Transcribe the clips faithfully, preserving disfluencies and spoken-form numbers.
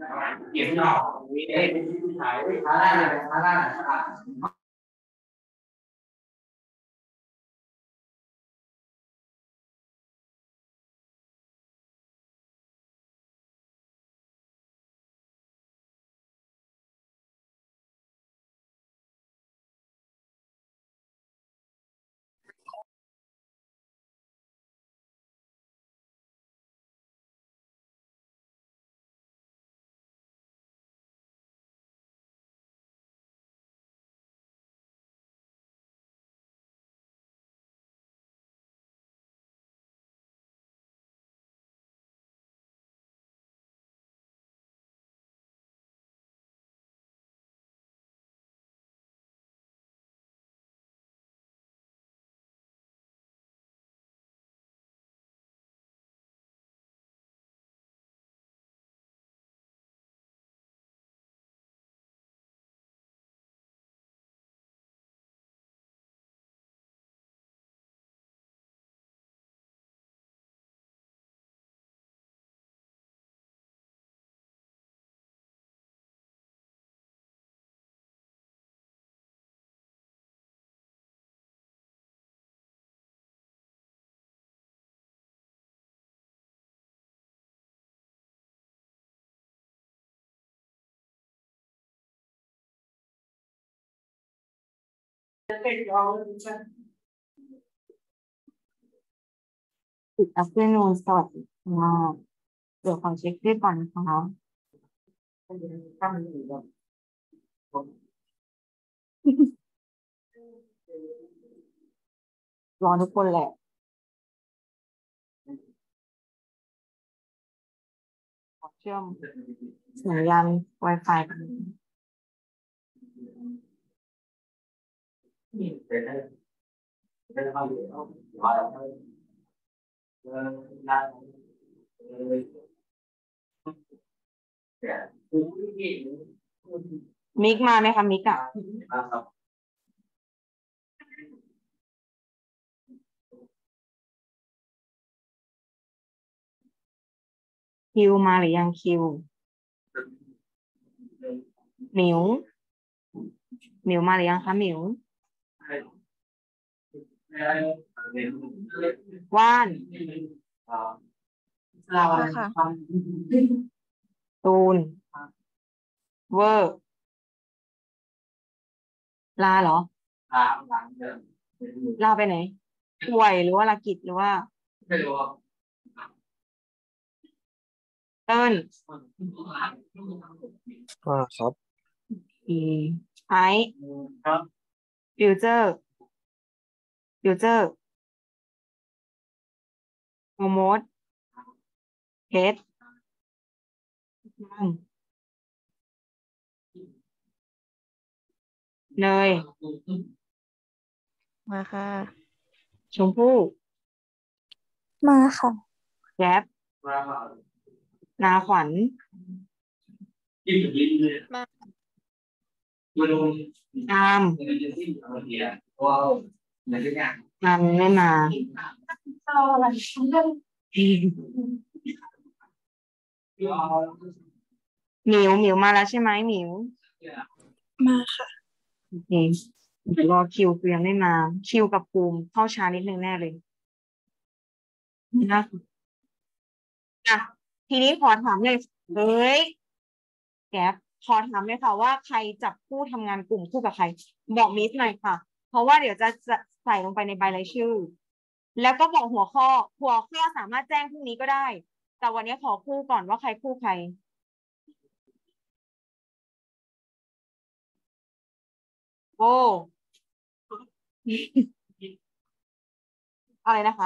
เก็บหน่อมีเอ๊ะถ่ายถ่ายได้เลยถ่ายได้นะครับ Good afternoon สวัสดีค่ะเดี๋ยวขอเช็คด้วยก่อนนะคะรอทุกคนแหละขอเชื่อมสัญญาณ Wi-Fi กันมิกมาไหมคะมิกอะคิวมาหรือยังคิวหมิวหมิวมาหรือยังคะหมิวว่านเราค่ะตูนเวอร์ลาเหรอลาไปไหนป่วยหรือว่าลากิจหรือว่าไม่รู้เติ้ลอ่าครับอีไอฟิวเจอร์ฟิวเจอร์โมโมดเพชรเนยมาค่ะชมพู่มาค่ะแก๊ปนาขวัญมาอามอามไม่มาหมิวหมิวมาแล้วใช่ไหมหมิวมาค่ะโอเครอคิวคือยังไม่มาคิวกับภูมิเข้าช้านิดนึงแน่เลยนะอ่ะทีนี้ขอถามเลยเฮ้ยแก๊ปขอถามเลยค่ะว่าใครจับคู่ทำงานกลุ่มคู่กับใครบอกมิสหน่อยค่ะเพราะว่าเดี๋ยวจะใส่ลงไปในใบรายชื่อแล้วก็บอกหัวข้อหัวข้อสามารถแจ้งพรุ่งนี้ก็ได้แต่วันนี้ขอคู่ก่อนว่าใครคู่ใครโอ้อะไรนะคะ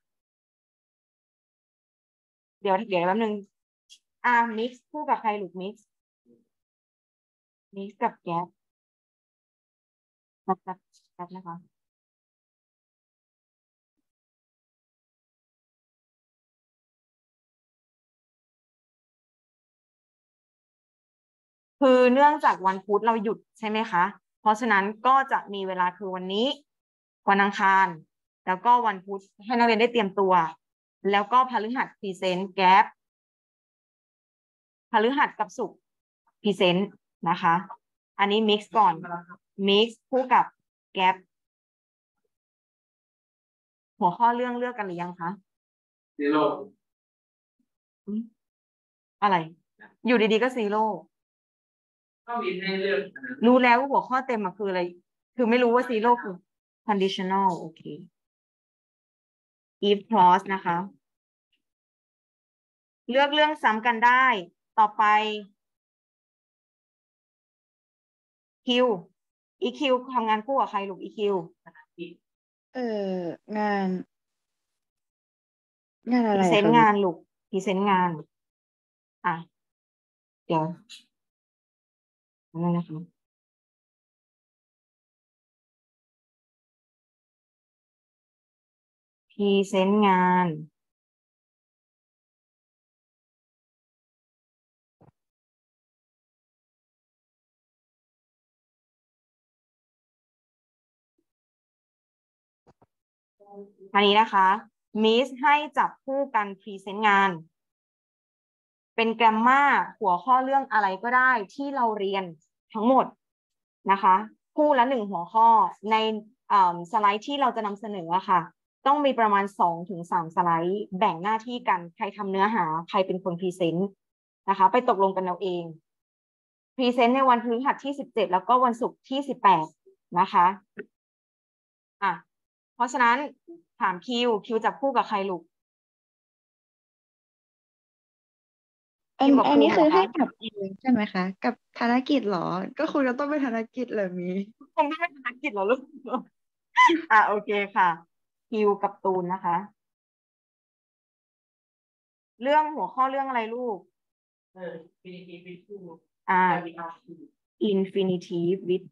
เดี๋ยวเดี๋ยวแป๊บนึงอ่ามิกซ์คู่กับใครหรือมิกซ์มิกซ์กับแก๊ปแป๊บแป๊บแป๊บนะคะคือเนื่องจากวันพุธเราหยุดใช่ไหมคะเพราะฉะนั้นก็จะมีเวลาคือวันนี้วันอังคารแล้วก็วันพุธให้นักเรียนได้เตรียมตัวแล้วก็พฤหัสพรีเซนต์แก๊ปพฤหัสกับศุกร์พรีเซนต์นะคะ อันนี้ mix ก่อน mix คู่กับ gap หัวข้อเรื่องเลือกกันหรือยังคะซีโร่อะไร อยู่ดีๆก็ซีโร่ก็มีให้เลือกรู้แล้วว่าหัวข้อเต็มอะคืออะไร คือไม่รู้ว่าซีโร่คือ conditional โอเค if clause นะคะ เลือกเรื่องซ้ำกันได้ ต่อไป Q อี คิว ทำงานคู่กับใครลูก อี คิวเอองาน งานอะไรพรีเซนคะต์งานลูกพรีเซนต์งาน อ่ะ เดี๋ยวนั่นนะคะพรีเซนต์งาน อันนี้นะคะมิสให้จับคู่กันพรีเซนต์งาน เป็นแกรมมาหัวข้อเรื่องอะไรก็ได้ที่เราเรียนทั้งหมดนะคะคู่ละหนึ่งหัวข้อในสไลด์ที่เราจะนำเสนอค่ะต้องมีประมาณ สองถึงสาม สไลด์แบ่งหน้าที่กันใครทำเนื้อหาใครเป็นคนพรีเซนต์นะคะไปตกลงกันเอาเองพรีเซนต์ในวันพฤหัสที่สิบเจ็ดแล้วก็วันศุกร์ที่สิบแปดนะคะอ่ะเพราะฉะนั้นถามคิวคิวจับคู่กับใครลูกอันคิวกับอันนี้ภูมิคือเหรอคะให้กับเองใช่ไหมคะ กับภารกิจเหรอ ก็คุณจะต้องไปภารกิจเหรอมีคงไม่เป็นภารกิจเหรอลูก อ่ะโอเคค่ะคิวกับตูนนะคะ เรื่องหัวข้อเรื่องอะไรลูกเออฟินิทีฟิทูอ่ามีอาร์ที infinitive with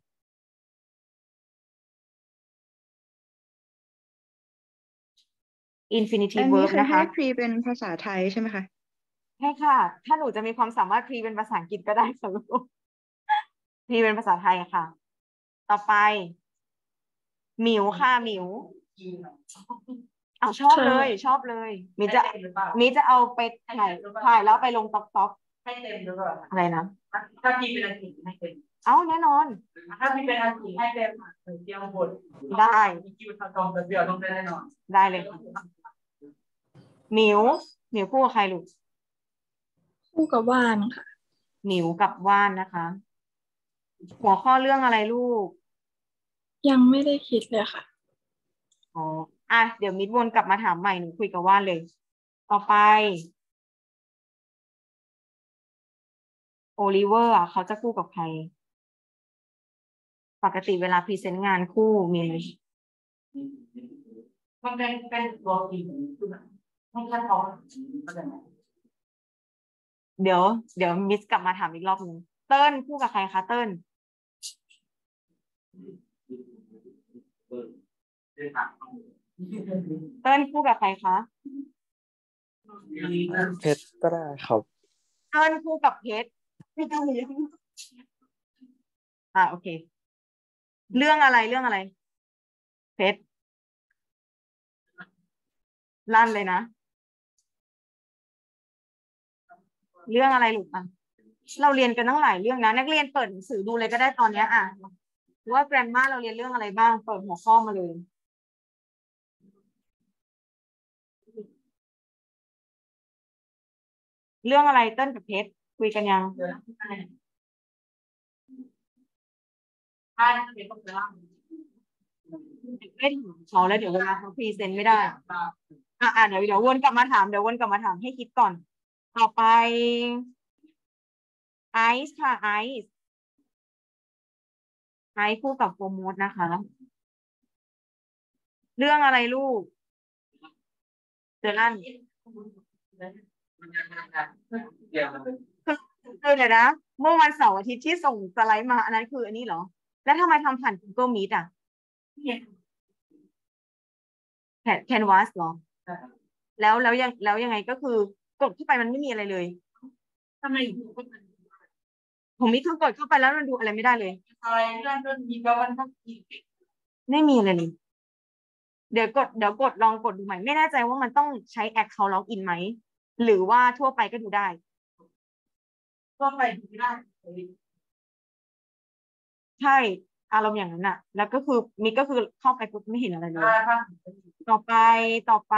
infinitive อันนี้ verb คือนะให้คะพรีเป็นภาษาไทยใช่ไหมคะใช่ค่ะ ถ้าหนูจะมีความสามารถพรีเป็นภาษาอังกฤษก็ได้ค่ะลูกพรีเป็นภาษาไทยค่ะ ต่อไปหมิวค่ะหมิวกินเอาชอบเลยชอบเลยมิจะหรือเปล่ามิจะเอาไปถ่ายถ่ายแล้วไปลงต๊อกต๊อกให้เต็มหรือเปล่าอะไรนะถ้าพี่เป็นอังกฤษให้เต็มเอ้าแน่นอนถ้าพี่เป็นอังกฤษให้เต็มหนึ่งเที่ยวบนได้มีคิวทางกองกับเดียวต้องได้แน่นอนได้เลยค่ะหมิวหมิวคู่กับใครลูกคู่กับว่านค่ะหมิวกับว่านนะคะ หัวข้อเรื่องอะไรลูกยังไม่ได้คิดเลยค่ะอ๋ออ่ะเดี๋ยวมิดวนกลับมาถามใหม่หนูคุยกับว่านเลย ต่อไปโอลิเวอร์อ่ะเขาจะคู่กับใคร ปกติเวลาพรีเซนต์งานคู่มีไหมมันเป็นเป็นตัวทีมคือแบบต้องขั้นตอนเข้าใจไหมเดี๋ยวเดี๋ยวมิสกลับมาถามอีกรอบหนึงเติ้ลคู่กับใครคะเติ้ลเดินทางเติ้ลคู่กับใครคะเพชรก็ได้ครับเติ้ลคู่กับเพชรไม่ต้องเรียนอ่ะโอเค เรื่องอะไรเรื่องอะไร เพชรลั่นเลยนะ เรื่องอะไรลูกอ่ะเราเรียนกันตั้งหลายเรื่องนะนักเรียนเปิดหนังสือดูเลยก็ได้ตอนเนี้ยอ่ะว่าแกรมมาเราเรียนเรื่องอะไรบ้างเปิดหัวข้อมาเลย เรื่องอะไรเติ้ลกับเพชรคุยกันยังเดินถ้าเป็นต้องเล่าไม่ถามเขาแล้วเดี๋ยวเวลาเขาพรีเซนต์ไม่ได้ อ่ะอ่ะเดี๋ยวเดี๋ยววนกลับมาถามเดี๋ยววนกลับมาถามให้คิดก่อน ต่อไปไอซ์ค่ะไอซ์ไอซ์คู่กับโฟร์มูดนะคะ เรื่องอะไรลูกเจอลั่นเดี๋ยวมันคือคือเดี๋ยวนะเมื่อวันเสาร์อาทิตย์ที่ส่งสไลด์มาอันนั้นคืออันนี้เหรอ แล้วทำไมทำผ่าน Google Meet อ่ะแคนแคนวาสเหรอ แล้วแล้วยังแล้วยังไงก็คือกดเข้าไปมันไม่มีอะไรเลยทำไมผมมีคือกดเข้าไปแล้วมันดูอะไรไม่ได้เลยอะไรเรื่องต้นมีก็มันต้องกินไม่มีอะไรเลยเดี๋ยวกดเดี๋ยวกดลองกดดูใหม่ไม่แน่ใจว่ามันต้องใช้ account login ไหมหรือว่าทั่วไปก็ดูได้ก็ไปที่ได้ใช่อารมณ์อย่างนั้นอะแล้วก็คือมิกก็คือเข้าไปปุ๊บไม่เห็นอะไรเลย ต่อไปต่อไป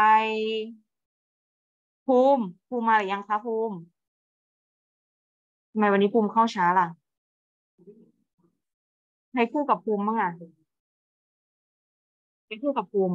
ภูมิภูมิมาหรือยังคะภูมิทำไมวันนี้ภูมิเข้าช้าล่ะให้คู่กับภูมิบ้างอ่ะให้คู่กับภูมิ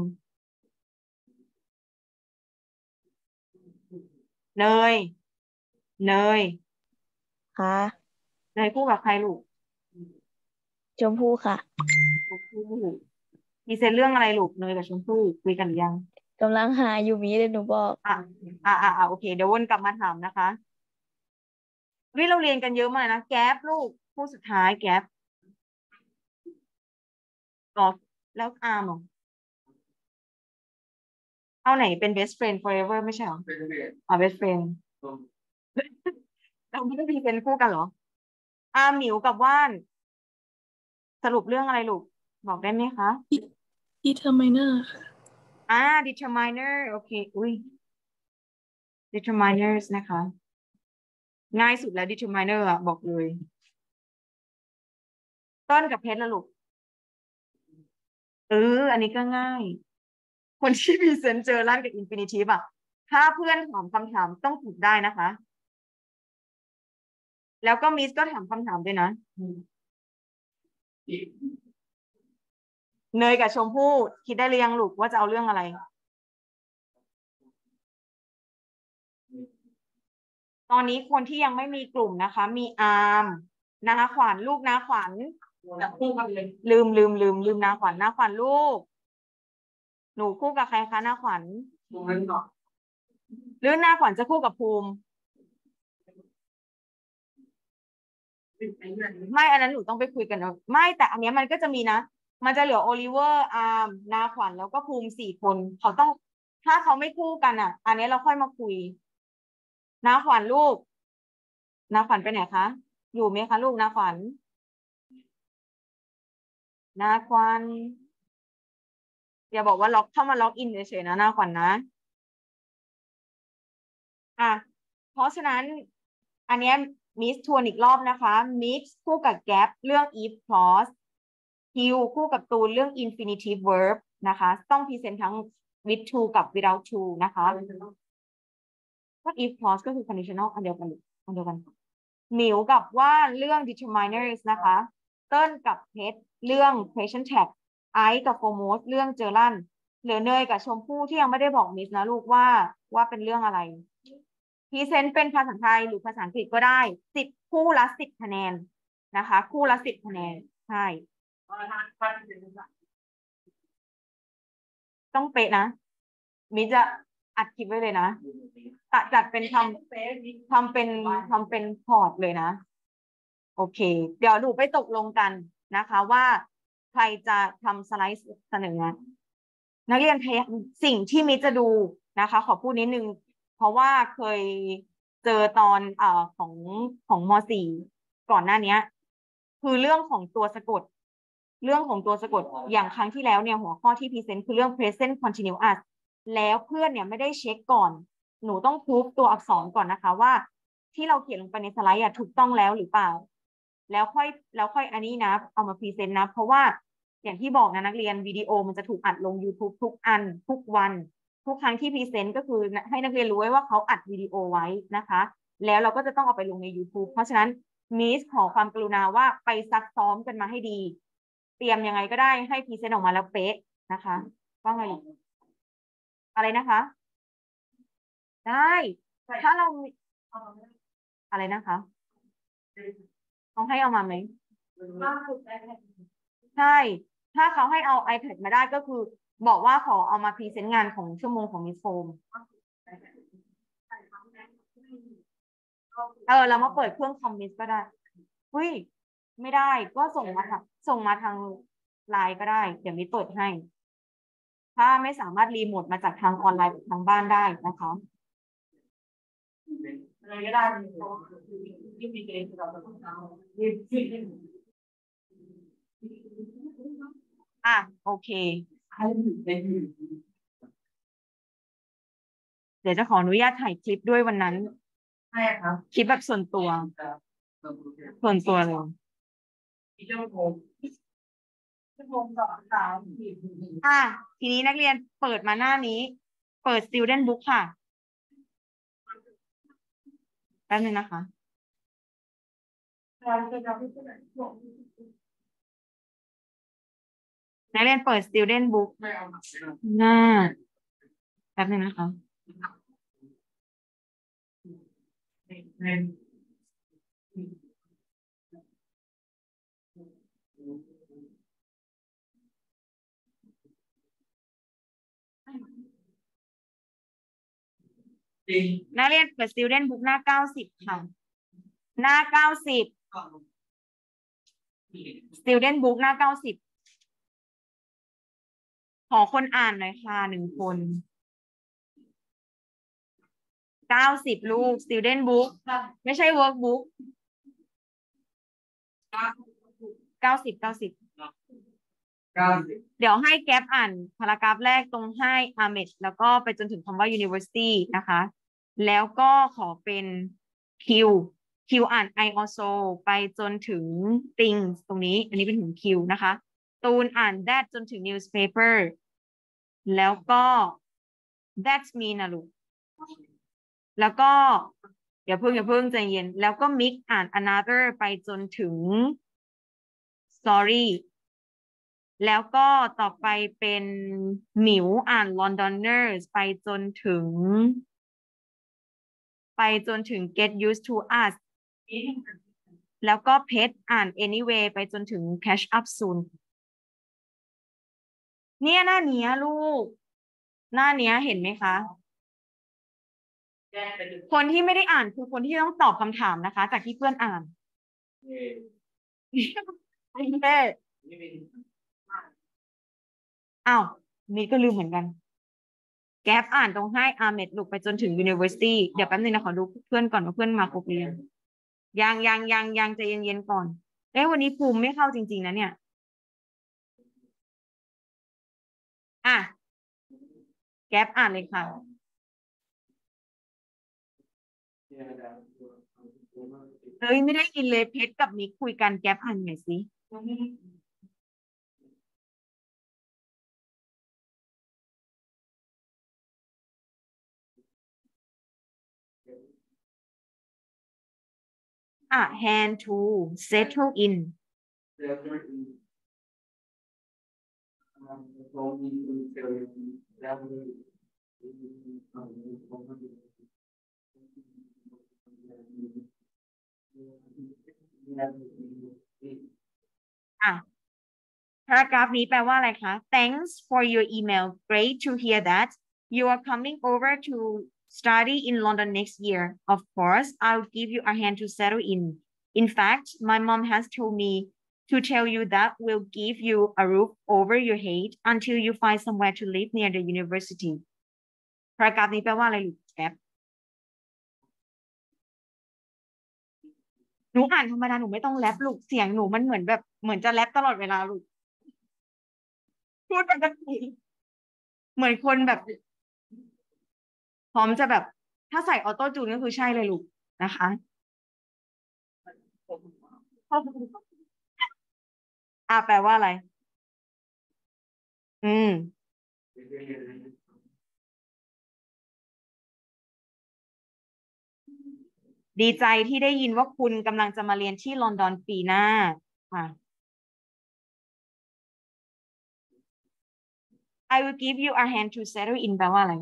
เนยเนยค่ะเนยคู่กับใครลูกชมพู่ค่ะชมพู่มีเซนเรื่องอะไรลูกเนยกับชมพู่คุยกันหรือยังกำลังหาอยู่มีเลยหนูบอกอ่ะอ่ะอ่ะอ่ะโอเคเดี๋ยววนกลับมาถามนะคะวิเราเรียนกันเยอะมากนะแก๊ปลูกคู่สุดท้ายแก๊ปอ๋อแล้วอาร์มเหรอเอาไหนเป็น best friend forever ไม่ใช่เหรอเป็นเรียนอ๋อ best friend เราไม่ได้มีเป็นคู่กันเหรออาร์มหมิวกับว่าน สรุปเรื่องอะไรลูกบอกได้ไหมคะ determiner ค่ะอ่า determiner โอเคอุ้ย determiners นะคะ ง่ายสุดแล้ว determiner อ่ะบอกเลย ต้นกับเพชรละลูกเอออันนี้ก็ง่าย คนที่มีเซนเจอร์ลั่นกับอินฟินิทีฟอ่ะถ้าเพื่อนถามคำถามต้องถูกได้นะคะ แล้วก็มิสก็ถามคำถามด้วยนะ เนยกับชมพู่คิดได้หรือยังลูกว่าจะเอาเรื่องอะไร ตอนนี้คนที่ยังไม่มีกลุ่มนะคะ มีอาร์มนาขวัญลูกนาขวัญคู่กันเลยลืมลืมลืมลืมนาขวัญนาขวัญลูก หนูคู่กับใครคะนาขวัญตรงนั้นเนาะหรือนาขวัญจะคู่กับภูมิ ไม่อันนั้นหนูต้องไปคุยกันเอาไม่แต่อันเนี้ยมันก็จะมีนะ มันจะเหลือโอลิเวอร์อาร์มนาขวัญแล้วก็ภูมิสี่คนเขาต้องถ้าเขาไม่คู่กันอ่ะ อันนี้เราค่อยมาคุยนาขวัญลูกนาขวัญไปไหนคะอยู่ไหมคะลูกนาขวัญนาขวัญอย่าบอกว่าล็อกเข้ามาล็อกอินเฉยๆนะนาขวัญนะอ่ะเพราะฉะนั้นอันเนี้ยมิสทวนอีกรอบนะคะมิกคู่กับแกปเรื่อง if clause ฮิวคู่กับตูนเรื่อง infinitive verb นะคะต้องพรีเซนต์ทั้ง with to กับ without to นะคะก็ if clause ก็คือ conditional อันเดียวกันอันเดียวกันหมิวกับว่าเรื่อง determiners นะคะเติ้ลกับเพชรเรื่อง question tag ไอซ์กับโฟโมสเรื่องเจอรันเหลือเนยกับชมพู่ที่ยังไม่ได้บอกมิสนะลูกว่าว่าเป็นเรื่องอะไรพรีเซนต์เป็นภาษาไทยหรือภาษาอังกฤษก็ได้สิบคู่ละสิบคะแนนนะคะคู่ละสิบคะแนนใช่ต้องเป๊ะนะมิจะอัดคลิปไว้เลยนะตัดจัดเป็นทำทำเป็นทำเป็นพอร์ตเลยนะโอเคเดี๋ยวดูไปตกลงกันนะคะว่าใครจะทำสไลด์เสนองานนักเรียนพยายามสิ่งที่มิจะดูนะคะขอพูดนิดนึงเพราะว่าเคยเจอตอนเอ่อของของม.สี่ ก่อนหน้านี้คือเรื่องของตัวสะกดเรื่องของตัวสะกดอย่างครั้งที่แล้วเนี่ยหัวข้อที่พรีเซนต์คือเรื่อง present continuous แล้วเพื่อนเนี่ยไม่ได้เช็คก่อนหนูต้องพิสูจตัวอักษรก่อนนะคะว่าที่เราเขียนลงไปในสไลด์อะถูกต้องแล้วหรือเปล่าแล้วค่อยแล้วค่อยอันนี้นะเอามาพรีเซนต์นะเพราะว่าอย่างที่บอกนะนักเรียนวิดีโอมันจะถูกอัดลง YouTube ทุกอันทุกวันทุกครั้งที่พรีเซนต์ก็คือให้นักเรียนรู้ไว้ว่าเขาอัดวิดีโอไว้นะคะแล้วเราก็จะต้องเอาไปลงใน YouTube เพราะฉะนั้นมิสขอความกรุณาว่าไปซักซ้อมกันมาให้ดีเตรียมยังไงก็ได้ให้พรีเซนต์ออกมาแล้วเป๊ะนะคะว่าไงอะไรนะคะได้ถ้าเราอะไรนะคะต้องให้เอามาไหมใช่ถ้าเขาให้เอา iPad มาได้ก็คือบอกว่าขอเอามาพรีเซนต์งานของชั่วโมงของมิสโฟมเออเรามาเปิดเครื่องคอมมิสก็ได้อุ้ยไม่ได้ก็ส่งมาทางส่งมาทางไลน์ก็ได้เดี๋ยวมิสเปิดให้ถ้าไม่สามารถรีโมทมาจากทางออนไลน์ทางบ้านได้นะคะอะไรก็ได้ที่มีเกณฑ์เราจะต้องทำอ่ะโอเคเดี๋ยวจะขออนุญาตถ่ายคลิปด้วยวันนั้นใช่ครับคลิปแบบส่วนตัวส่วนตัวเลยที่เจ้าโกงเจ้าโกงสอนสาวอ่ะทีนี้นักเรียนเปิดมาหน้านี้ เปิด student book ค่ะแป๊บนึงนะคะ นักเรียนเปิด student book ไม่เอาหนักไม่เอาหน้าแป๊บนึงนะคะเน้น จริงนักเรียนเปิด student book หน้าเก้าสิบค่ะ หน้าเก้าสิบ student book หน้าเก้าสิบขอคนอ่านหน่อยค่ะหนึ่งคนเก้าสิบลูก student book ไม่ใช่ workbook เก้าสิบเก้าสิบเก้าสิบเดี๋ยวให้แก๊ปอ่านพารากราฟแรกตรงให้ Ahmed แล้วก็ไปจนถึงคำว่า university นะคะ แล้วก็ขอเป็น Q Q อ่าน I also ไปจนถึง things ตรงนี้ อันนี้เป็นถึง Q นะคะ ตูนอ่าน that จนถึง newspaper แล้วก็ that's me นะลูก แล้วก็อย่าเพิ่งอย่าเพิ่งใจเย็น แล้วก็ mix อ่าน another ไปจนถึง story แล้วก็ต่อไปเป็นหมิวอ่าน Londoners ไปจนถึง ไปจนถึง get used to us แล้วก็เพชรอ่าน anyway ไปจนถึง catch up soon เนี่ยหน้าเนี้ยลูก หน้าเนี้ยเห็นไหมคะ คนที่ไม่ได้อ่านคือคนที่ต้องตอบคำถามนะคะ จากที่เพื่อนอ่านเอ่อไม่ได้นี่เป็นอ้าวนี่ก็ลืมเหมือนกัน แก๊ปอ่านตรงให้อาเมดลูกไปจนถึง university เดี๋ยวแป๊บนึงนะขอดูเพื่อนก่อนว่าเพื่อนมาครบหรือยังยังยังยังยังใจเย็นๆก่อนเอ้วันนี้ภูมิไม่เข้าจริงๆนะเนี่ยอ่ะแก๊ปอ่านเลยค่ะ เฮ้ยไม่ได้ยินเลยเพชรกับมิกคุยกันแก๊ปอ่านหน่อยสิ อ่ะ hand to settle in เรื่องที่เรามีเจอแล้วมีอ่ะ paragraph นี้แปลว่าอะไรคะ Thanks for your email great to hear that you are coming over to study in London next year of course I'll give you a hand to settle in in fact my mom has told me to tell you that we'll give you a roof over your head until you find somewhere to live near the university paragraph นี้แปลว่าอะไรลูกแก๊ปหนูอ่านธรรมดาหนูไม่ต้องแรปลูกเสียงหนูมันเหมือนแบบเหมือนจะแรปตลอดเวลาลูกพูดปกติเหมือนคนแบบพร้อมจะแบบถ้าใส่ออโต้จูนก็คือใช่เลยลูกนะคะอ่าแปลว่าอะไรอืมดีใจที่ได้ยินว่าคุณกำลังจะมาเรียนที่ลอนดอนปีหน้าค่ะ I will give you a hand to settle in แปลว่าอะไร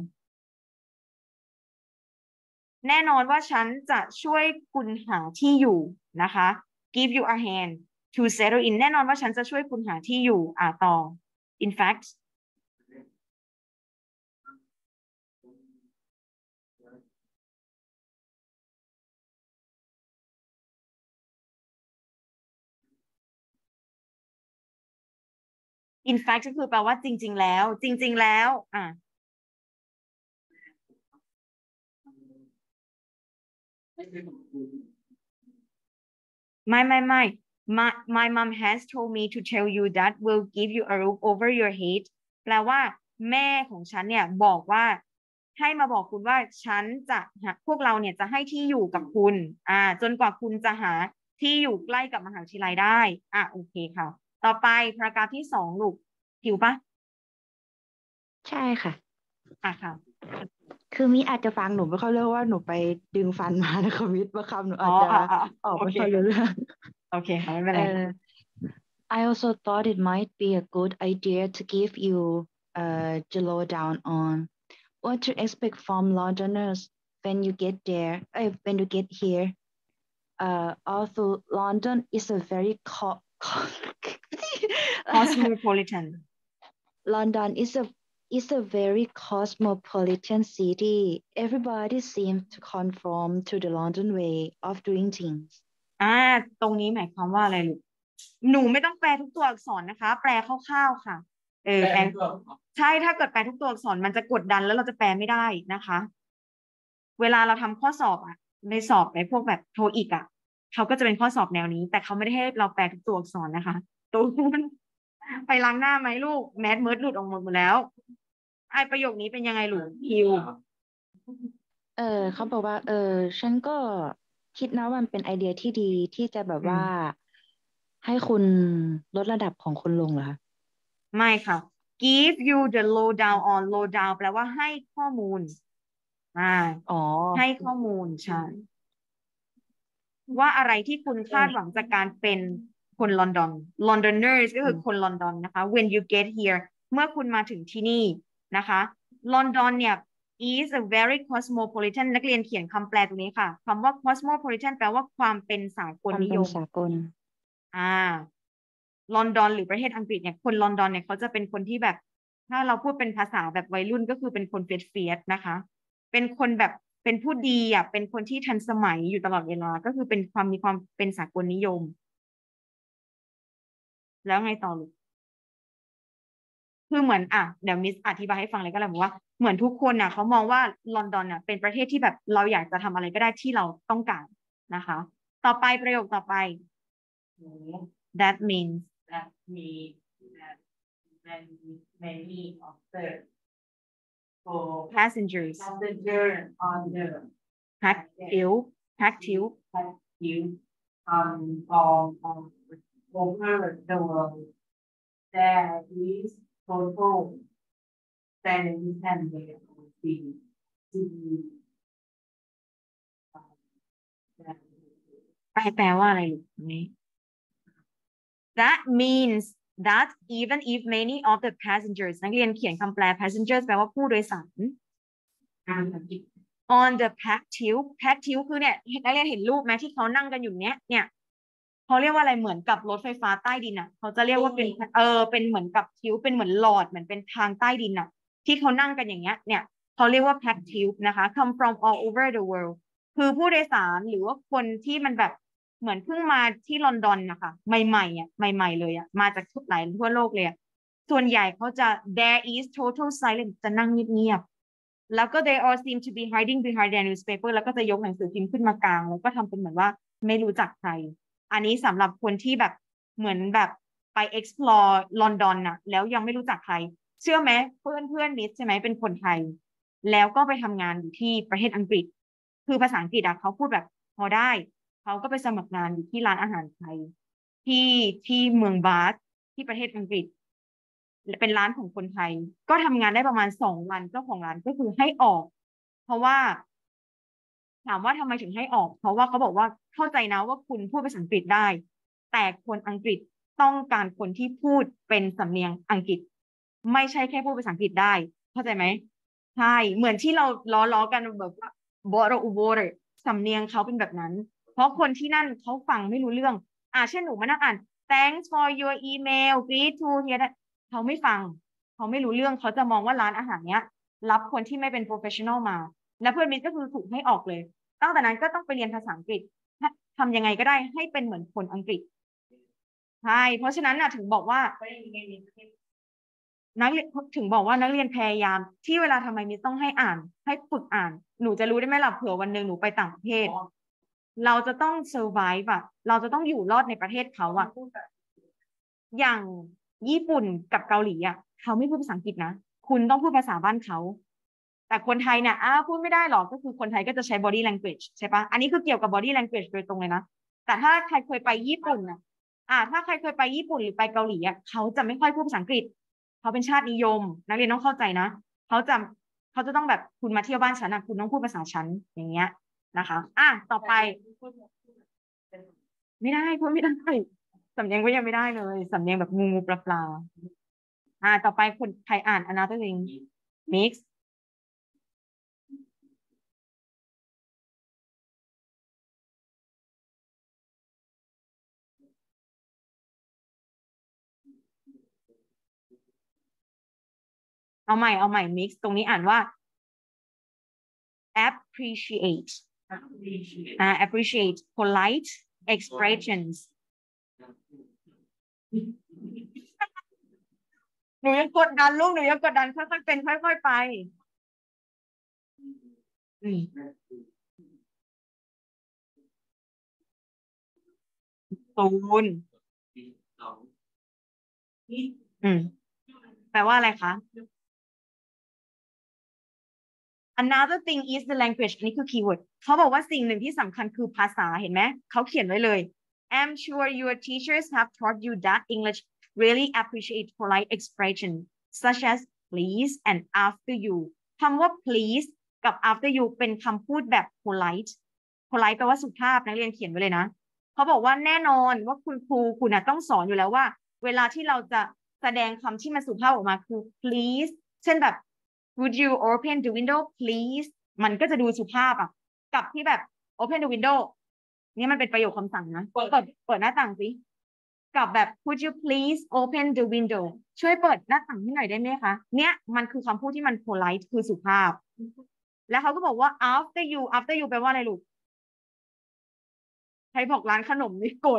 แน่นอนว่าฉันจะช่วยคุณหาที่อยู่นะคะ give you a hand to settle in แน่นอนว่าฉันจะช่วยคุณหาที่อยู่อ่าต่อ in fact in fact ก็คือแปลว่าจริงๆแล้วจริงๆแล้วอ่ะไม่ไม่ไม่ my my mom has told me to tell you that we'll give you a roof over your head แปลว่าแม่ของฉันเนี่ยบอกว่าให้มาบอกคุณว่าฉันจะหาพวกเราเนี่ยจะให้ที่อยู่กับคุณอ่าจนกว่าคุณจะหาที่อยู่ใกล้กับมหาวิทยาลัยได้อ่ะโอเคค่ะ ต่อไปพารากราฟที่สองลูกหิวปะใช่ค่ะอ่ะค่ะคือมิอาจจะฟังหนูไม่ค่อยเรื่องว่าหนูไปดึงฟันมานะคะมิบางคำหนูอ๋อาอจจะอ่ะอ่ะออกโอไม่เคค่อยรู้เรื่องโอเคค่ะไม่เป็นเอไรอ I also thought it might be a good idea to give you uh, the lowdown on what to expect from Londoners when you get there, uh, when you get here. Uh, although London is a very co- cosmopolitan London is a is a very cosmopolitan city. Everybody seems to conform to the London way of doing things. อ่าตรงนี้หมายความว่าอะไรลูกหนูไม่ต้องแปลทุกตัวอักษรนะคะ แปลคร่าวๆค่ะ เออแปลแปลตัวใช่ถ้าเกิดแปลทุกตัวอักษรมันจะกดดันแล้วเราจะแปลไม่ได้นะคะ เวลาเราทำข้อสอบอ่ะในสอบในพวกแบบโทอีกอ่ะเขาก็จะเป็นข้อสอบแนวนี้ แต่เขาไม่ได้ให้เราแปลทุกตัวอักษรนะคะตูนไปล้างหน้าไหมลูกแมสเมิร์ดหลุดออกหมดหมดแล้วไอประโยคนี้เป็นยังไงลูกฮิวเออเขาบอกว่าเออฉันก็คิดนะว่ามันเป็นไอเดียที่ดีที่จะแบบอืมว่า ให้คุณลดระดับของคุณลงเหรอคะไม่ค่ะ give you the lowdown on lowdown แปลว่าให้ข้อมูลอ่าอ๋อให้ข้อมูลใช่ว่าอะไรที่คุณคาดหวังจากการเป็นคนลอนดอน Londoners ก็คือคนลอนดอนนะคะ when you get here เมื่อคุณมาถึงที่นี่นะคะลอนดอนเนี่ย is a very cosmopolitan นักเรียนเขียนคำแปลตรงนี้ค่ะคำว่า cosmopolitan แปลว่าความเป็นสากลความนิเป็ยนมสากลอ่าลอนดอนหรือประเทศอังกฤษเนี่ยคนลอนดอนเนี่ยเขาจะเป็นคนที่แบบ ถ้าเราพูดเป็นภาษาแบบวัยรุ่นก็คือเป็นคนเฟียสเฟียสนะคะ เป็นคนแบบเป็นผู้ดีอ่ะเป็นคนที่ทันสมัยอยู่ตลอดเวลาก็คือเป็นความมีความเป็นสากลนิยม แล้วไงต่อลูกคือเหมือนอ่ะเดี๋ยวมิสอธิบายให้ฟังเลยก็แล้วบอกว่าเหมือนทุกคนน่ะเขามองว่าลอนดอนน่ะเป็นประเทศที่แบบเราอยากจะทำอะไรก็ได้ที่เราต้องการนะคะ ต่อไปประโยคต่อไป that means that means that many many of the for passengers passenger on the pack ทิว pack ทิว you um on on over the world there is total ten ten million people to um, แปลแปลว่าอะไรลูกตรงนี้ that means that even if many of the passengers นักเรียนเขียนคำแปล passengers แปลว่าผู้โดยสาร on the pack tube pack tube คือเนี่ยนักเรียนเห็นรูปไหมที่เขานั่งกันอยู่เนี้ยเนี่ยเขาเรียกว่าอะไรเหมือนกับรถไฟฟ้าใต้ดินอ่ะเขาจะเรียกว่าเป็นเออเป็นเหมือนกับทิวเป็นเหมือนหลอดเหมือนเป็นทางใต้ดินอ่ะที่เขานั่งกันอย่างเงี้ยเนี่ยเขาเรียกว่า pack tube นะคะ come from all over the world คือผู้โดยสารหรือว่าคนที่มันแบบเหมือนเพิ่งมาที่ลอนดอนนะคะใหม่ๆอ่ะใหม่ๆเลยอ่ะมาจากทุกหลายทั่วโลกเลยอ่ะส่วนใหญ่เขาจะ there is total silence จะนั่งเงียบๆแล้วก็ they all seem to be hiding behind their newspaper แล้วก็จะยกหนังสือพิมพ์ขึ้นมากลางแล้วก็ทำเป็นเหมือนว่าไม่รู้จักใครอันนี้สำหรับคนที่แบบเหมือนแบบไป explore ลอนดอนน่ะแล้วยังไม่รู้จักใครเชื่อไหมเพื่อนเพื่อนมิสใช่ไหมเป็นคนไทยแล้วก็ไปทำงานอยู่ที่ประเทศอังกฤษคือภาษาอังกฤษอะเขาพูดแบบพอได้เขาก็ไปสมัครงานอยู่ที่ร้านอาหารไทยที่ที่เมืองบาสที่ประเทศอังกฤษเป็นร้านของคนไทยก็ทำงานได้ประมาณสองวันเจ้าของร้านก็คือให้ออกเพราะว่าถามว่าทำไมถึงให้ออกเพราะว่าเขาบอกว่าเข้าใจนะว่าคุณพูดภาษาอังกฤษได้แต่คนอังกฤษต้องการคนที่พูดเป็นสำเนียงอังกฤษไม่ใช่แค่พูดภาษาอังกฤษได้เข้าใจไหมใช่เหมือนที่เราล้อล้อกันแบบว่าบอร์อุโบร์สำเนียงเขาเป็นแบบนั้นเพราะคนที่นั่นเขาฟังไม่รู้เรื่องอ่าเช่นหนูมานั่งอ่าน thanks for your email please to here เขาไม่ฟังเขาไม่รู้เรื่องเขาจะมองว่าร้านอาหารเนี้ยรับคนที่ไม่เป็น professional มาและเพื่อนมิตรก็คือถูกให้ออกเลยตั้งแต่นั้นก็ต้องไปเรียนภาษาอังกฤษทำยังไงก็ได้ให้เป็นเหมือนคนอังกฤษใช่เพราะฉะนั้นน่ะถึงบอกว่านักเรียนถึงบอกว่านักเรียนพยายามที่เวลาทำไมมิตรต้องให้อ่านให้ฝึกอ่านหนูจะรู้ได้ไหมล่ะเผื่อวันหนึ่งหนูไปต่างประเทศเราจะต้อง survive อะเราจะต้องอยู่รอดในประเทศเขาอะอย่างญี่ปุ่นกับเกาหลีอ่ะเขาไม่พูดภาษาอังกฤษนะคุณต้องพูดภาษาบ้านเขาแต่คนไทยเนี่ยอ้าพูดไม่ได้หรอกก็คือคนไทยก็จะใช้ body language ใช่ปะอันนี้คือเกี่ยวกับ body language โดยตรงเลยนะแต่ถ้าใครเคยไปญี่ปุ่นอ่ะอ่าถ้าใครเคยไปญี่ปุ่นหรือไปเกาหลีอ่ะเขาจะไม่ค่อยพูดภาษาอังกฤษเขาเป็นชาตินิยมนักเรียนต้องเข้าใจนะเขาจะเขาจะต้องแบบคุณมาเที่ยวบ้านฉันนะคุณต้องพูดภาษาฉันอย่างเงี้ยนะคะอ่ะต่อไปไม่ได้พูดไม่ได้สำเนียงก็ยังไม่ได้เลยสำเนียงแบบงูงูปลาปลาอ่ะต่อไปคนใครอ่าน another thing mix เอาใหม่เอาใหม่ mix ตรงนี้อ่านว่า appreciate อ่า appreciate polite expressions หนูยังกดดันลูกหนูยังกดดันค่อยๆเป็นค่อยๆไปอืมตูนอืมแปลว่าอะไรคะ another thing is the language อันนี้คือ keyword เขาบอกว่าสิ่งหนึ่งที่สำคัญคือภาษาเห็นไหมเขาเขียนไว้เลย I'm sure your teachers have taught you that English really appreciate polite expression such as please and after you คำว่า please กับ after you เป็นคำพูดแบบ polite polite แปลว่าสุภาพนักเรียนเขียนไว้เลยนะเขาบอกว่าแน่นอนว่าคุณครูคุณนะต้องสอนอยู่แล้วว่าเวลาที่เราจะแสดงคำที่มันสุภาพออกมาคือ please เช่นแบบ would you open the window please มันก็จะดูสุภาพอ่ะกับที่แบบ open the window นี่มันเป็นประโยคคำสั่งนะเปิดเปิดหน้าต่างสิกับแบบ would you please open the window ช่วยเปิดหน้าต่างให้หน่อยได้ไหมคะเนี่ยมันคือคำพูดที่มัน polite คือสุภาพแล้วเขาก็บอกว่า after you after you แปลว่าอะไรลูกใครบอกร้านขนมนี่โกรธ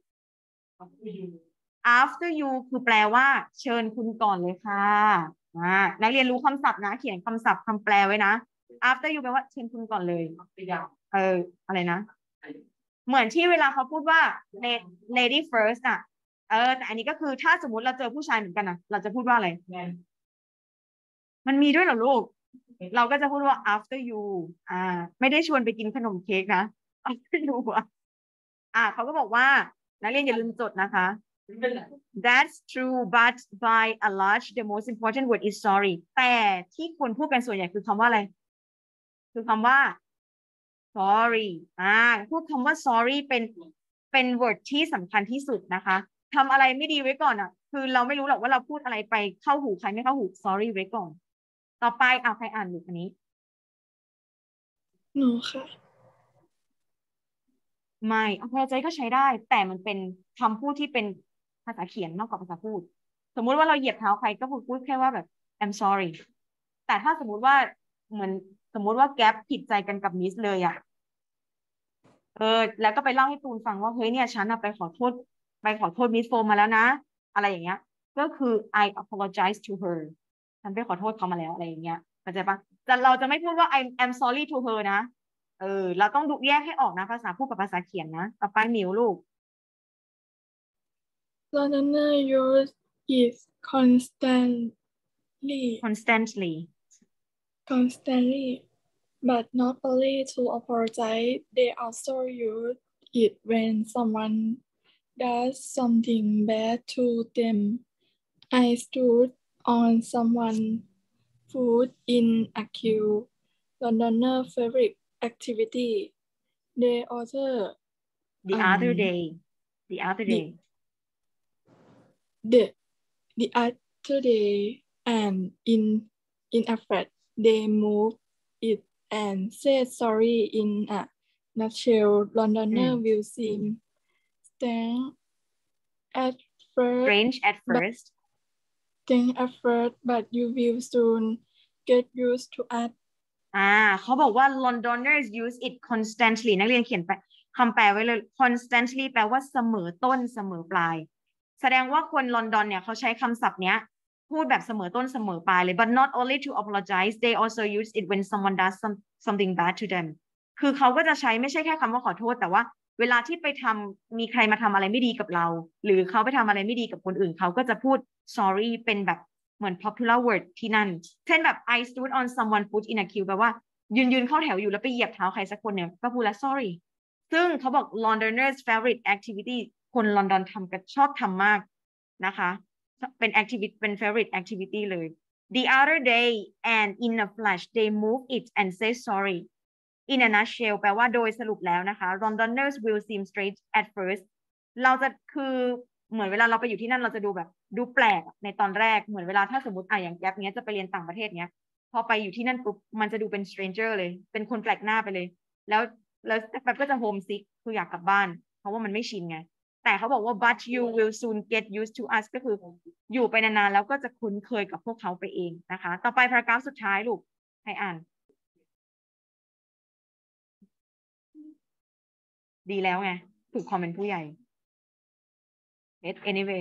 after you คือแปลว่าเชิญคุณก่อนเลยค่ะอ่านักเรียนรู้คำศัพท์นะเขียนคำศัพท์คำแปลไว้นะ after you แปลว่าเชิญคุณก่อนเลยเอออะไรนะเหมือนที่เวลาเขาพูดว่า lady first อ่ะเออแต่อันนี้ก็คือถ้าสมมติเราเจอผู้ชายเหมือนกันนะเราจะพูดว่าอะไรมันมีด้วยเหรอลูกเราก็จะพูดว่า after you อ่าไม่ได้ชวนไปกินขนมเค้กนะ after you อ่ะอ่าเขาก็บอกว่านักเรียนอย่าลืมจดนะคะ That's true but by a large the most important word is sorry แต่ที่คนพูดกันส่วนใหญ่คือคำว่าอะไรคือคำว่า sorry อ่าพูดคำว่า sorry เป็นเป็น word ที่สำคัญที่สุดนะคะทำอะไรไม่ดีไว้ก่อนอ่ะคือเราไม่รู้หรอกว่าเราพูดอะไรไปเข้าหูใครไม่เข้าหู sorry ไว้ก่อนต่อไปเอาใครอ่านลูกอันนี้หนูค่ะไม่ apologize ก็ใช้ได้แต่มันเป็นคำพูดที่เป็นภาษาเขียนมากกว่าภาษาพูดสมมุติว่าเราเหยียบเท้าใครก็พูดพูดแค่ว่าแบบ I'm sorry แต่ถ้าสมมุติว่าเหมือนสมมุติว่าแก๊ปผิดใจกันกับมิสเลยอะเออแล้วก็ไปเล่าให้ตูนฟังว่าเฮ้ยเนี่ยฉันอะไปขอโทษไปขอโทษมิสโฟมมาแล้วนะอะไรอย่างเงี้ยก็คือ I apologize to her ฉันไปขอโทษเขามาแล้วอะไรอย่างเงี้ยเข้าใจปะแต่เราจะไม่พูดว่า I'm I'm sorry to her นะเออเราต้องดูแยกให้ออกนะภาษาพูดกับภาษาเขียนนะต่อไปหมิวลูก Londoner use is constantly constantly constantly but not only to apologize they also use it when someone does something bad to them I stood on someone's foot in a queue Londoner favorite activity they also the um, other day the other the, day the the other day and in in a flat they moved it and said sorry in a nutshell Londoner Mm. will seem strange at first strange at but first strange at first but you will soon get used to it อ่าเขาบอกว่า Londoners use it constantly นักเรียนเขียนไปคำแปลไว้เลย constantly แปลว่าเสมอต้นเสมอปลายแสดงว่าคนลอนดอนเนี่ยเขาใช้คำศัพท์เนี้ยพูดแบบเสมอต้นเสมอปลายเลย but not only to apologize they also use it when someone does some, something bad to them คือเขาก็จะใช้ไม่ใช่แค่คำว่าขอโทษแต่ว่าเวลาที่ไปทำมีใครมาทำอะไรไม่ดีกับเราหรือเขาไปทำอะไรไม่ดีกับคนอื่นเขาก็จะพูด sorry เป็นแบบเหมือน popular word ที่นั่นเช่นแบบ I stood on someone foot in a queue แปลว่ายืนยืนเข้าแถวอยู่แล้วไปเหยียบเท้าใครสักคนเนี่ยก็พูดแล้ว sorry ซึ่งเขาบอก Londoners favorite activity คนลอนดอนทำกันชอบทำมากนะคะเป็น activity เป็น favorite activity เลย the other day and in a flash they move it and say sorry in a nutshell แปลว่าโดยสรุปแล้วนะคะ Londoners will seem strange at first เราจะคือเหมือนเวลาเราไปอยู่ที่นั่นเราจะดูแบบดูแปลกในตอนแรกเหมือนเวลาถ้าสมมติอ่ะอย่างแก๊ปเนี้ยจะไปเรียนต่างประเทศเนี้ยพอไปอยู่ที่นั่นปุ๊บมันจะดูเป็น stranger เลยเป็นคนแปลกหน้าไปเลยแล้วแล้วแป๊บก็จะ homesick คืออยากกลับบ้านเพราะว่ามันไม่ชินไงแต่เขาบอกว่า but you will soon get used to us ก็คืออยู่ไปนานๆแล้วก็จะคุ้นเคยกับพวกเขาไปเองนะคะต่อไปพารากราฟสุดท้ายลูกให้อ่านดีแล้วไงถูกคอมเมนต์ผู้ใหญ่ anyway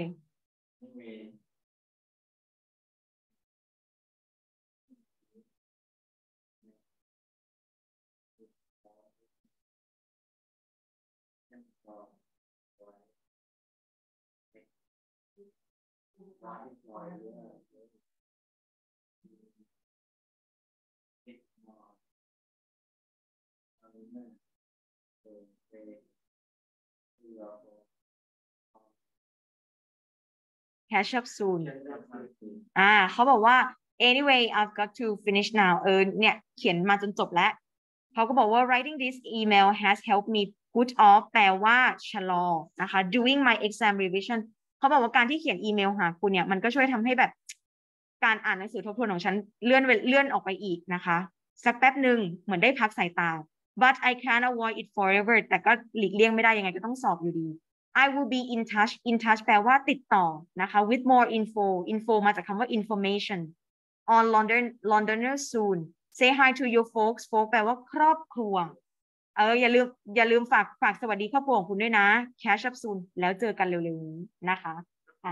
catch up soon อ่าเขาบอกว่า anyway I've got to finish now เออเนี่ยเขียนมาจนจบแล้วเขาก็บอกว่า writing this email has helped me put off แปลว่าชะลอนะคะ doing my exam revision เขาบอกว่าการที่เขียนอีเมลหาคุณเนี่ยมันก็ช่วยทำให้แบบการอ่านหนังสือทบทวนของฉันเลื่อนเลื่อนออกไปอีกนะคะสักแป๊บหนึ่งเหมือนได้พักสายตา but I can't avoid it forever แต่ก็หลีกเลี่ยงไม่ได้ยังไงก็ต้องสอบอยู่ดี I will be in touch in touch แปลว่าติดต่อนะคะ with more info info มาจากคำว่า information on London Londoners soon say hi to your folks folks แปลว่าครอบครัวเอออย่าลืมอย่าลืมฝากฝากสวัสดีครอบครัวของคุณด้วยนะ catch up soon แล้วเจอกันเร็วๆนี้นะคะอ่ะ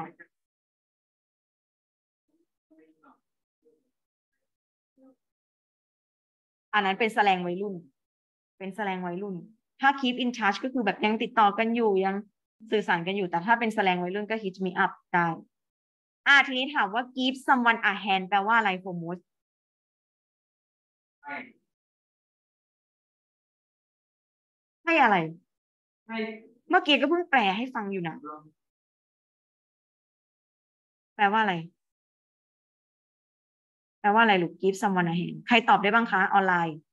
อันนั้นเป็นแสลงวัยรุ่นเป็นแสลงวัยรุ่นถ้า keep in touch ก็คือแบบยังติดต่อกันอยู่ยังสื่อสารกันอยู่แต่ถ้าเป็นแสลงวัยรุ่นก็ hit me up ได้อ่าทีนี้ถามว่า give someone a hand แปลว่าอะไรโฟร์โมสให้อะไรเมื่อกี้ก็เพิ่งแปลให้ฟังอยู่นะแปลว่าอะไรแปลว่าอะไรลูก give someone a hand ใครตอบได้บ้างคะออนไลน์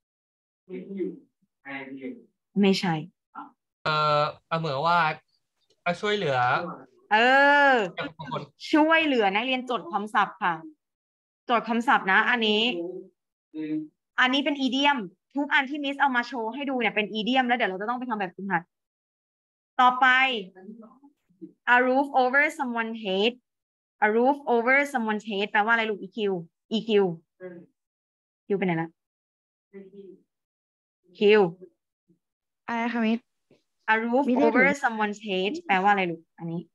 ไม่ใช่เออเหมือนว่าช่วยเหลือเออช่วยเหลือนักเรียนจดคำศัพท์ค่ะจดคำศัพท์นะอันนี้อันนี้เป็นอีเดียมทุกอันที่มิสเอามาโชว์ให้ดูเนี่ยเป็นอีเดียมแล้วเดี๋ยวเราจะต้องไปทำแบบฝึกหัดต่อไป a roof over someone's head a roof over someone's head แปลว่าอะไรลูก eq eq q เป็นไหนละ q อะไรคะมิส a roof over someone's head แปลว่าอะไรลูกอันนี้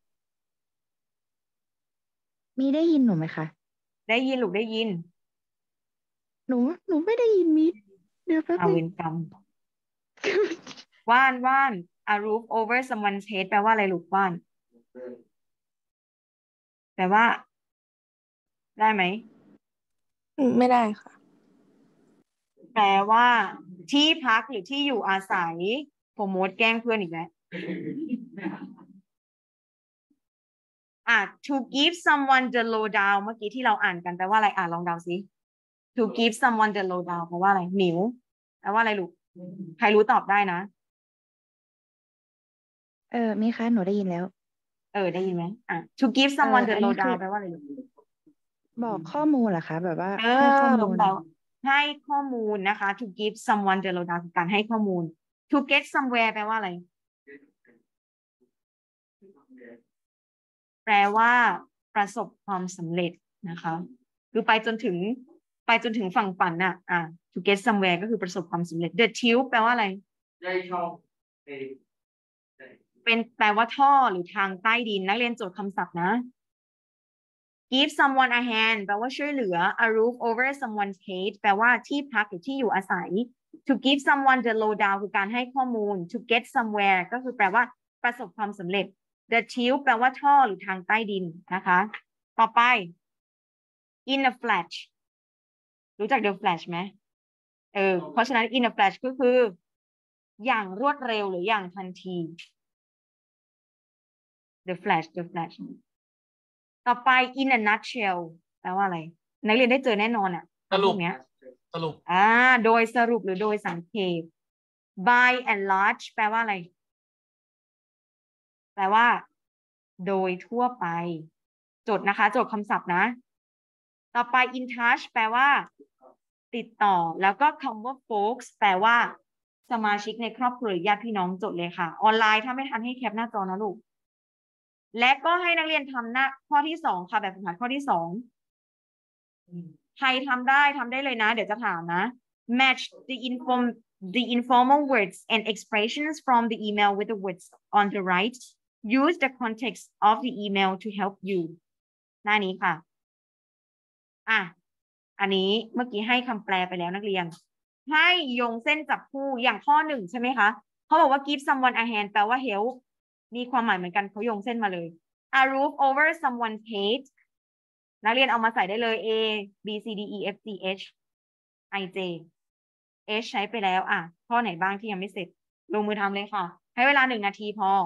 มีได้ยินหนูไหมคะได้ยินลูกได้ยินหนูหนูไม่ได้ยินมิสเดี๋ยวแป๊บนึงเอาเวรกรรมว่านว่าน a roof over someone's head แปลว่าอะไรลูกว่านแปลว่าได้ไหมไม่ได้ค่ะแปลว่าที่พักหรือที่อยู่อาศัยโปรโมทแกล้งเพื่อนอีกแล้วอ่ะ to give someone the lowdown เมื่อกี้ที่เราอ่านกันแปลว่าอะไรอ่ะลองเดาสิ to give someone the lowdown แปลว่าอะไรหมิวแปลว่าอะไรลูกใครรู้ตอบได้นะเออมีคะหนูได้ยินแล้วเออได้ยินไหมอ่ะ to give someone the lowdown แปลว่าอะไรลูกบอกข้อมูลเหรอคะแบบว่าเอให้ข้ออมูลแล้วให้ข้อมูลนะคะ to give someone the lowdown คือการให้ข้อมูล to get somewhere แปลว่าอะไรแปลว่าประสบความสำเร็จนะคะคือไปจนถึงไปจนถึงฝั่งฝันน่ะอ่ะ to get somewhere ก็คือประสบความสำเร็จ the tube แปลว่าอะไรได้ช่องเป็นแปลว่าท่อหรือทางใต้ดินนักเรียนโจทย์คำศัพท์นะ give someone a hand แปลว่าช่วยเหลือ a roof over someone's head แปลว่าที่พักหรือที่อยู่อาศัย to give someone the lowdown คือการให้ข้อมูล to get somewhere ก็คือแปลว่าประสบความสำเร็จ the tube แปลว่าท่อหรือทางใต้ดินนะคะต่อไป in a flash รู้จัก the flash ไหมเออเพราะฉะนั้น in a flash ก็คืออย่างรวดเร็วหรืออย่างทันที the flash the flash ต่อไป in a nutshell แปลว่าอะไรนักเรียนได้เจอแน่นอนอะสรุพปวกเนี้ยสรุปอ่าโดยสรุปหรือโดยสังเขป by and large แปลว่าอะไรแปลว่าโดยทั่วไปจดนะคะจดคำศัพท์นะต่อไป in touch แปลว่าติดต่อแล้วก็คำว่า folks แปลว่าสมาชิกในครอบครัวหรือญาติพี่น้องจดเลยค่ะออนไลน์ถ้าไม่ทันให้แคปหน้าจอนะลูกและก็ให้นักเรียนทำหน้าข้อที่สองค่ะแบบฝึกหัดข้อที่สองใครทำได้ทำได้เลยนะเดี๋ยวจะถามนะ match the inform the informal words and expressions from the email with the words on the right use the context of the email to help you หน้านี้ค่ะอ่ะอันนี้เมื่อกี้ให้คำแปลไปแล้วนักเรียนให้โยงเส้นจับคู่อย่างข้อหนึ่งใช่ไหมคะเขาบอกว่า give someone a hand แปลว่า help มีความหมายเหมือนกันเขาโยงเส้นมาเลย a roof over someone's head นักเรียนเอามาใส่ได้เลย A B C D E F G H I J H ใช้ไปแล้วอ่ะข้อไหนบ้างที่ยังไม่เสร็จลงมือทำเลยค่ะให้เวลาหนึ่งนาทีพอ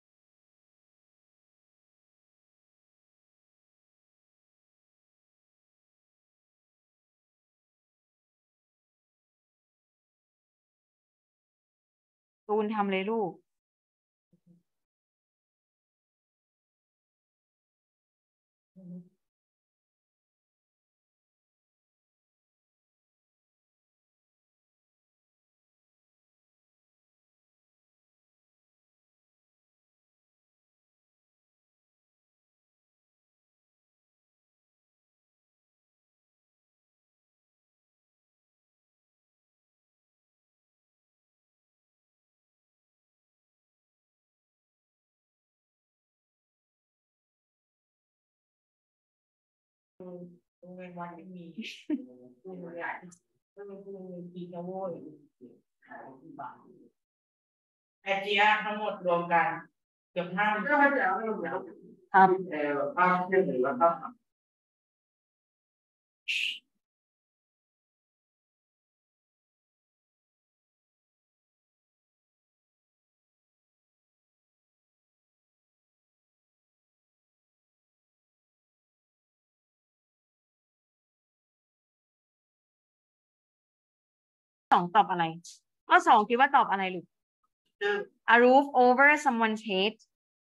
ตูนทำเลยลูกโรงเรียนวัดไม่มีโรงเรียนใหญ่โรงเรียนโรงเรียนกีกาโว้ยไอเจียทั้งหมดรวมกันเกือบห้าก็ไม่จะเอาไม่ลงแล้วครับเออภาพเชื่อถือว่าต้องสองตอบอะไรข้อสองคิดว่าตอบอะไรลูก A roof over someone's head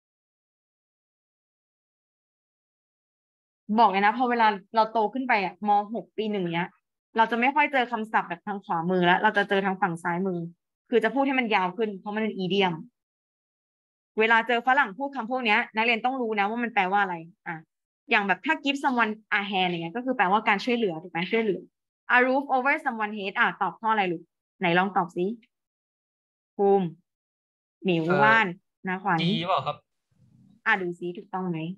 บอกเลยนะพอเวลาเราโตขึ้นไปอ่ะมหกปีหนึ่งเนี้ยเราจะไม่ค่อยเจอคำศัพท์แบบทางขวามือแล้วเราจะเจอทางฝั่งซ้ายมือคือจะพูดให้มันยาวขึ้นเพราะมันเป็นอีเดียมเวลาเจอฝรั่งพูดคำพวกเนี้ยนักเรียนต้องรู้นะว่ามันแปลว่าอะไรอ่ะอย่างแบบถ้า give someone a hand อย่างเงี้ยก็คือแปลว่าการช่วยเหลือถูกไหมช่วยเหลือ A roof over someone's head อ่ะตอบข้ออะไรลูกไหนลองตอบสิภูมิหมิวว่านนะขวัญ G เปล่าครับอ่ะดูซิถูกต้องไหม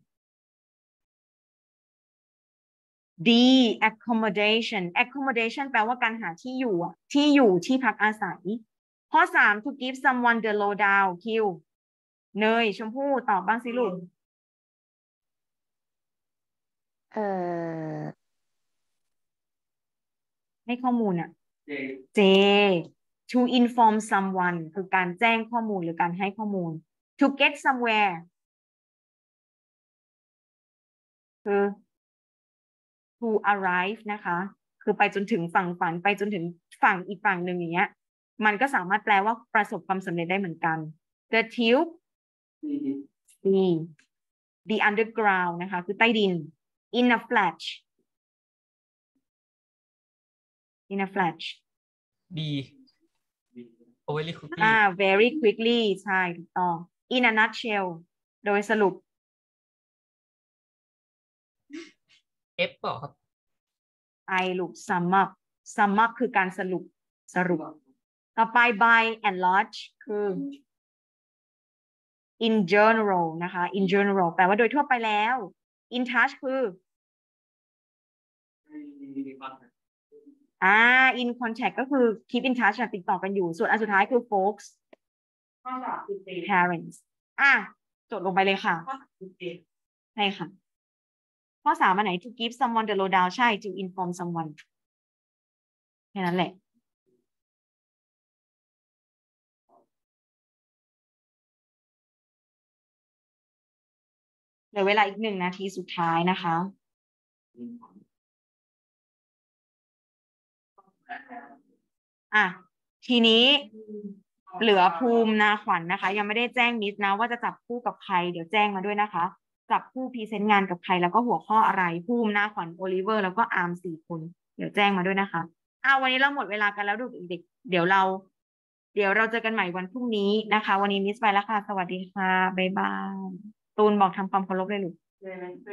D accommodation accommodation แปลว่าการหาที่อยู่อ่ะที่อยู่ที่พักอาศัยข้อสาม to give someone the lowdown คิวเนยชมพู่ตอบบ้างสิลูกเอ่อให้ข้อมูลอ่ะ J to inform someone คือการแจ้งข้อมูลหรือการให้ข้อมูล to get somewhere คือ to arrive นะคะคือไปจนถึงฝั่งฝันไปจนถึงฝั่งอีกฝั่งหนึ่งอย่างเงี้ยมันก็สามารถแปลว่าประสบความสำเร็จได้เหมือนกัน the tube the the underground นะคะคือใต้ดิน in a flash in a flash B overly quickly อ่า very quickly ใช่ถูกต้อง in a nutshell โดยสรุป F เปล่าครับ I ลูก sum up sum up คือการสรุปสรุปต่อไป by and large คือ in general นะคะ in general แปลว่าโดยทั่วไปแล้ว in touch คืออ่า in contact ก็คือ keep in touch ติดต่อกันอยู่ส่วนอันสุดท้ายคือ folks parents อ่ะจดลงไปเลยค่ะใช่ค่ะข้อสามอันไหน to give someone the lowdown ใช่ to inform someone แค่นั้นแหละเหลือเวลาอีกหนึ่งนาทีสุดท้ายนะคะ อ่ะ ทีนี้เหลือภูมินาขวัญนะคะ ยังไม่ได้แจ้งมิสนะว่าจะจับคู่กับใคร เดี๋ยวแจ้งมาด้วยนะคะ จับคู่พรีเซนต์งานกับใครแล้วก็หัวข้ออะไร ภูมินาขวัญโอลิเวอร์แล้วก็อาร์มสี่คน เดี๋ยวแจ้งมาด้วยนะคะอ้าววันนี้เราหมดเวลากันแล้วดูเด็กๆเดี๋ยวเรา เดี๋ยวเราเจอกันใหม่วันพรุ่งนี้นะคะ วันนี้มิสไปแล้วค่ะ สวัสดีค่ะ บ๊ายบาย ตูนบอกทำความเคารพเลยลูก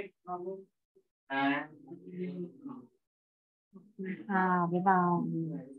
อ่าค่ะ บ๊ายบาย